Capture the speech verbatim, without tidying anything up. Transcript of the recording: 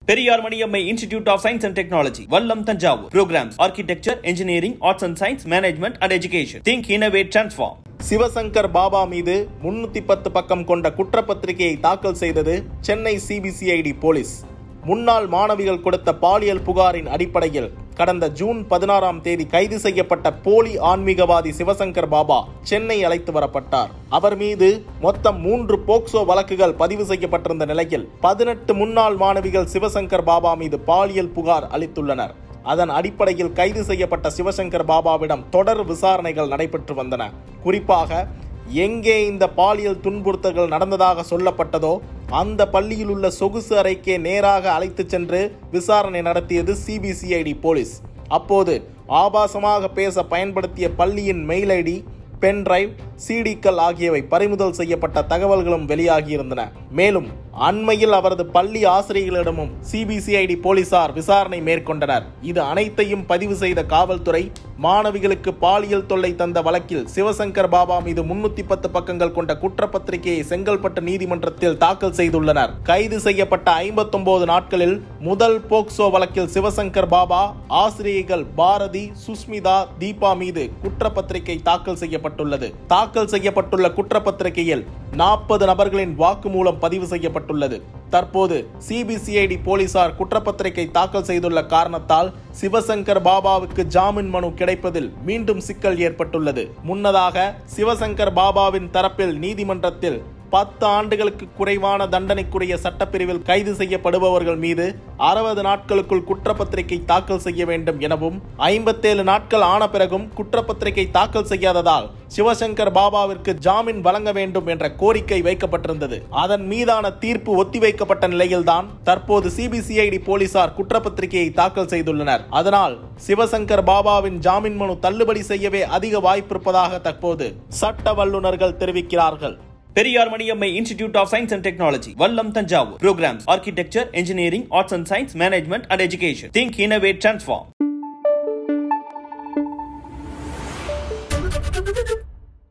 Periyar Maniammai institute of science and technology, Vallam, Thanjavur. Programs: Architecture, Engineering, Arts and Science, Management and Education. Think, Innovate, Transform. Sivasankar Baba மீது முன்னூத்தி பத்து பக்கம் கொண்ட குற்றப்பத்திரிகையை தாக்கல் செய்தது சென்னை சிபிசிஐடி போலீஸ். முன்னாள் மாணவிகள் கொடுத்த பாலியல் புகாரின் அடிப்படையில் கடந்த ஜூன் பதினாறாம் தேதி கைது செய்யப்பட்ட போலி ஆன்மீகவாதி சிவசங்கர் பாபா சென்னை அழைத்து வரப்பட்டார். அவர் மீது மொத்தம் மூன்று போக்சோ வழக்குகள் பதிவு செய்யப்பட்டிருந்த நிலையில் பதினெட்டு முன்னாள் மாணவிகள் சிவசங்கர் பாபா மீது பாலியல் புகார் அளித்துள்ளனர். அதன் அடிப்படையில் கைது செய்யப்பட்ட சிவசங்கர் பாபாவிடம் தொடர் விசாரணைகள் நடைபெற்று வந்தன. குறிப்பாக எங்கே இந்த பாலியல் துன்புறுத்தல்கள் நடந்ததாக சொல்லப்பட்டதோ அந்த பள்ளியில் உள்ள சொகுசு அறைக்கே நேராக அழைத்து சென்று விசாரணை நடத்தியது சிபிசிஐடி போலீஸ். அப்போது ஆபாசமாக பேச பயன்படுத்திய பள்ளியின் மெயில் ஐடி, பென் டிரைவ், சிடிக்கள் ஆகியவை பறிமுதல் செய்யப்பட்ட தகவல்களும் வெளியாகியிருந்தன. மேலும் அண்மையில் அவரது பள்ளி ஆசிரியர்களிடமும் சிபிசிஐடி போலீசார் விசாரணை மேற்கொண்டனர். இது அனைத்தையும் பதிவு செய்த காவல்துறை மாணவிகளுக்கு பாலியல் தொல்லை தந்த வழக்கில் சிவசங்கர் பாபா மீது முன்னூத்தி பத்து பக்கங்கள் கொண்ட குற்றப்பத்திரிகையை செங்கல்பட்டு நீதிமன்றத்தில் தாக்கல் செய்துள்ளனர். கைது செய்யப்பட்ட ஐம்பத்தி ஒன்பது நாட்களில் முதல் போக்சோ வழக்கில் சிவசங்கர் பாபா, ஆசிரியர்கள் பாரதி, சுஸ்மிதா, தீபா மீது குற்றப்பத்திரிகை தாக்கல் செய்யப்பட்டுள்ளது. தாக்கல் செய்யப்பட்டுள்ள குற்றப்பத்திரிகையில் நாற்பது நபர்களின் வாக்குமூலம் பதிவு செய்யப்பட்டுள்ளது. தற்போது சிபிசிஐடி போலீசார் குற்றப்பத்திரிகை தாக்கல் செய்துள்ள காரணத்தால் சிவசங்கர் பாபாவுக்கு ஜாமீன் மனு கிடைப்பதில் மீண்டும் சிக்கல் ஏற்பட்டுள்ளது. முன்னதாக சிவசங்கர் பாபாவின் தரப்பில் நீதிமன்றத்தில் பத்து ஆண்டுகளுக்கு குறைவான தண்டனைக்குரிய சட்டப்பிரிவில் கைது செய்யப்படுபவர்கள் மீது அறுபது நாட்களுக்குள் குற்றப்பத்திரிகை தாக்கல் செய்ய வேண்டும் எனவும், ஐம்பத்தேழு நாட்கள் ஆன பிறகும் குற்றப்பத்திரிகை தாக்கல் செய்யாததால் சிவசங்கர் பாபாவிற்கு ஜாமீன் வழங்க வேண்டும் என்ற கோரிக்கை வைக்கப்பட்டிருந்தது. அதன் மீதான தீர்ப்பு ஒத்திவைக்கப்பட்ட நிலையில்தான் தற்போது சிபிசிஐடி போலீசார் குற்றப்பத்திரிகையை தாக்கல் செய்துள்ளனர். அதனால் சிவசங்கர் பாபாவின் ஜாமீன் மனு தள்ளுபடி செய்யவே அதிக வாய்ப்பிருப்பதாக தற்போது சட்ட வல்லுநர்கள் தெரிவிக்கிறார்கள். Periyar Maniammai institute of science and technology, Vallam, Thanjavur. Programs: Architecture, Engineering, Arts and Science, Management and Education. Think, Innovate, Transform.